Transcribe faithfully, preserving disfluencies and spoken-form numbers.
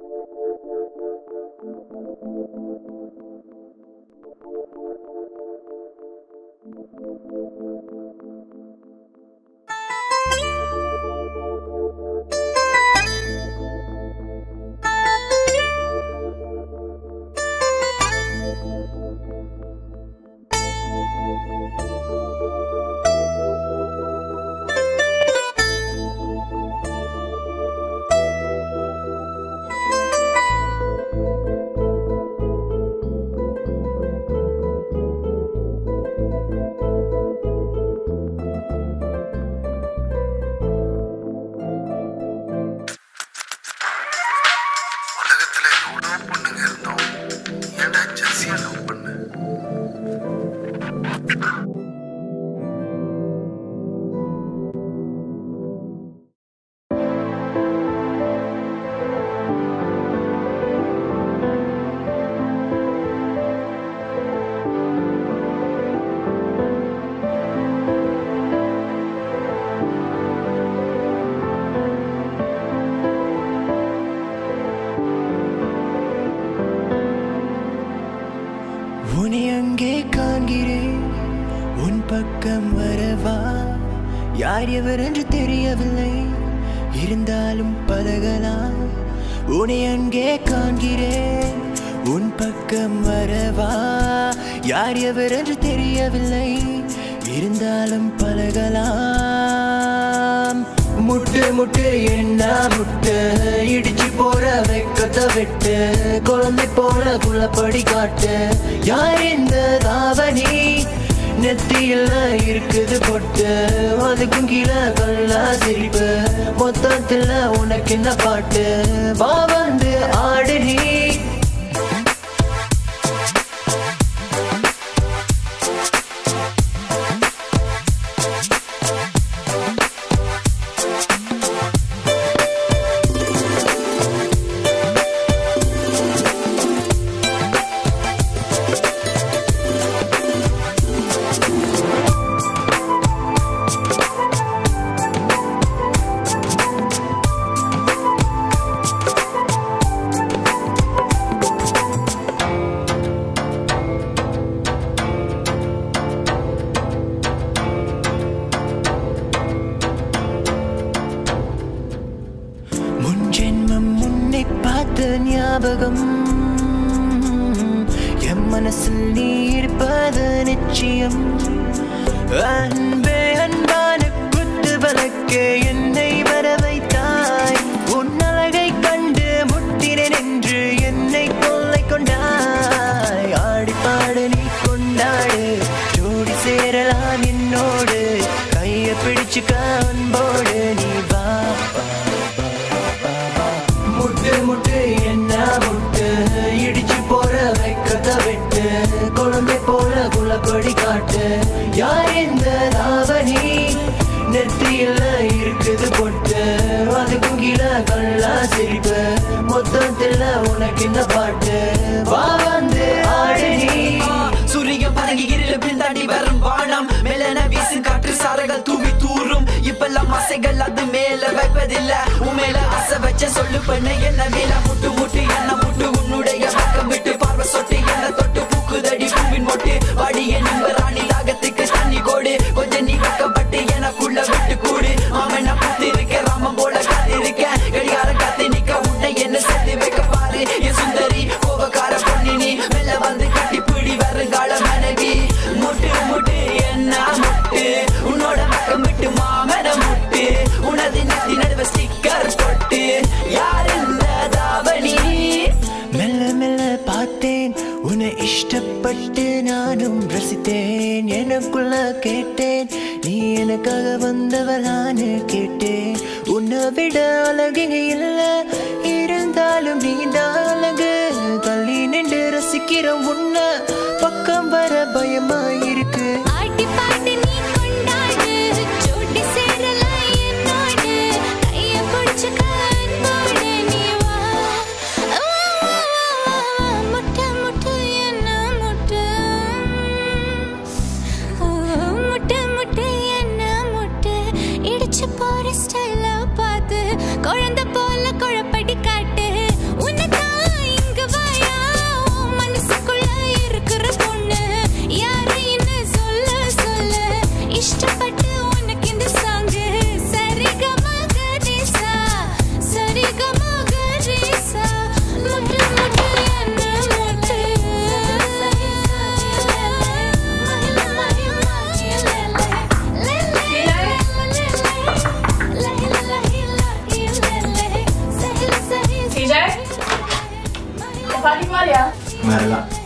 யாரெவரென்று தெரியவில்லை இருந்தாலும் பழகலாம் உன்னை அங்கே காண்கிறேன் உன் பக்கம் வரவா யாரெவரென்று தெரியவில்லை இருந்தாலும் பழகலாம் முட்டு முட்டு என்ன முட்டு இடிச்சு போற வெக்கத்தை விட்டு குழந்தை போல குள்ளப்படி காட்டு யார் இந்த தாவணி நெத்தியில இருக்குது பொட்டு அதுக்கும் கீழே கல்லா சிரிப்பு மொத்தத்துல உனக்கு என்ன பாட்டு வா வந்து ஆடு நீ ஞாபகம் என் மனசில் நீ இருப்பது நிச்சயம் அன்பே அன்பான குத்து வழக்கே என்னை வர வைத்தாய் உன் அழகை கண்டு முட்டினேன் என்று என்னை கொள்ளை கொண்டாய் ஆடி பாடு நீ கொண்டாடு ஜோடி சேரலாம் என்னோடு கையை பிடிச்சுக்க அன்போடு நீ வா முட்டு முட்டு என்ன முட்டு இடிச்சு போற வெக்கத்தை விட்டு குழந்தை போல குள்ளப்படி காட்டு யார் இந்த தாவணி நெத்தியில இருக்குது பொட்டு அதுக்கும் கீழே கல்லா சிரிப்பு மொத்தத்துல உனக்கு என்ன பாட்டு வா வந்து ஆடு நீ சூரியன் பதங்கி இருள பின்தாண்டி வரும் வானம் மேலன வீசும் காற்று சாரங்கள் தூவி தூரும் இப்பெல்லாம் ஆசைகள் அது மேல வைப்பதில்ல உன் மேல ஆசை வச்ச சொல்லு பண்ண என்ன மேல முட்டு முட்டு என்ன முட்டு உன்னுடைய பக்கம் விட்டு பார்வை சொட்டு என்ன தொட்டு பூக்குதடி பூவின் மொட்டு வாடி என் ராணி தாகத்துக்கு தண்ணி கோடு கொஞ்சம் நீ வைக்கப்பட்டு எனக்குள்ள விட்டு கூடு மாமன் நான் பத்து இருக்க ராமன் போல காத்து இருக்க கடிகார காத்து நிக்க உன்னை என்ன சேர்த்து வைக்க பாரு என் சுந்தரி கோபக்கார பொண்ணு நீ மெல்ல வந்து கட்டி பிடி வருங்கால மனைவி முட்டு முட்டு என்ன முட்டு உன்னோட பக்கம் விட்டு மாமன முட்டு உனது நெத்தி நடுவ ஸ்டிக்கர் போட்டு யார் இந்த தாவணி மெல்ல மெல்ல பார்த்தேன் உன்னை இஷ்டப்பட்டு நானும் ரசித்தேன் எனக்குள்ள கேட்டேன் நீ எனக்காக வந்தவளான்னு கேட்டேன் உன்னை விட அழகிங்க இல்ல இருந்தாலும் நீதான் அழகு தள்ளி நின்று ரசிக்கிற உன்னை பக்கம் வர பயமா இருக்கு ஆட்டி பாட்டு நீ கொண்டாடு ஜோடி சேரலாம் என்னோடு கையை பிடிச்சுக்க அன்போடு நீ வா முட்டை முட்டை என்ன முட்டை முட்டை முட்டை என்ன முட்டை இடிச்சு போற ஸ்டைல பார்த்து குழந்தை போல குழப்ப வேறலாம்